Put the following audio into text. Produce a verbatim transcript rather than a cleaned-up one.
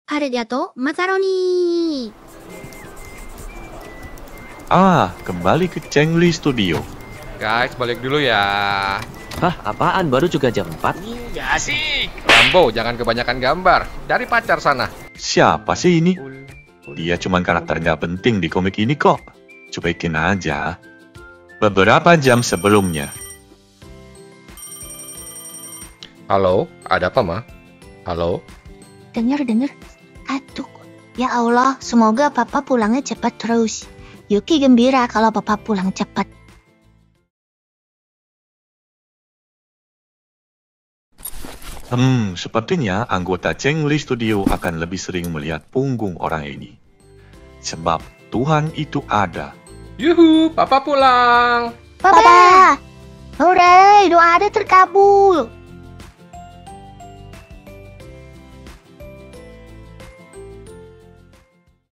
Arigato, macaroni. Ah, kembali ke Chengli Studio. Guys, balik dulu ya. Hah, apaan? Baru juga jam empat? Iya sih. Rambo, jangan kebanyakan gambar. Dari pacar sana. Siapa sih ini? Dia cuma karakter nggak penting di komik ini kok. Cuekin aja. Beberapa jam sebelumnya. Halo, ada apa, Ma? Halo? Dengar-dengar. Aduh, ya Allah, semoga Papa pulangnya cepat terus. Yuki gembira kalau Papa pulang cepat. Hmm, sepertinya anggota Chengli Studio akan lebih sering melihat punggung orang ini. Sebab Tuhan itu ada. Yuhu, Papa pulang. Papa! Hore, doa ada terkabul.